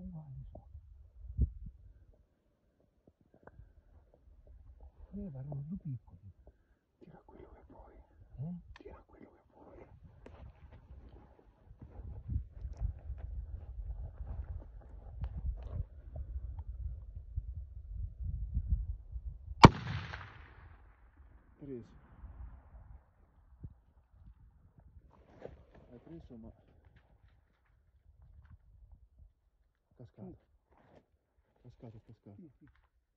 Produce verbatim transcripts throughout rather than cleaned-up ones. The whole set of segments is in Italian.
uguali sono. Ne parlano due piccoli. Tira quello che vuoi. Eh? Tira quello che vuoi. Preso. Hai preso ma... Cascato. Cascato, cascato. Sì, sì.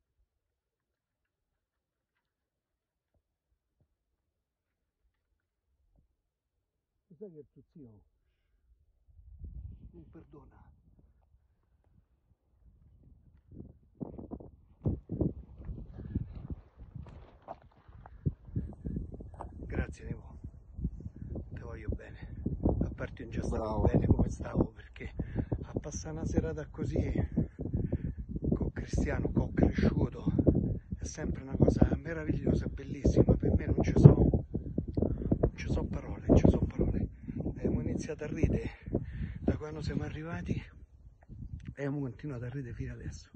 Lo sai che il tuo zio non perdona. Grazie Nevo, ti voglio bene. A parte non già stavo Bravo. bene come stavo, perché a passare una serata così con Cristiano, che ho cresciuto, è sempre una cosa meravigliosa, bellissima. Per me non ci sono non ci sono parole, non ci sono parole. Abbiamo iniziato a ridere da quando siamo arrivati e abbiamo continuato a ridere fino adesso.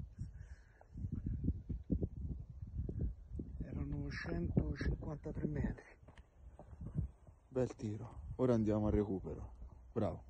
Erano centocinquantatré metri. Bel tiro. Ora andiamo al recupero. Bravo.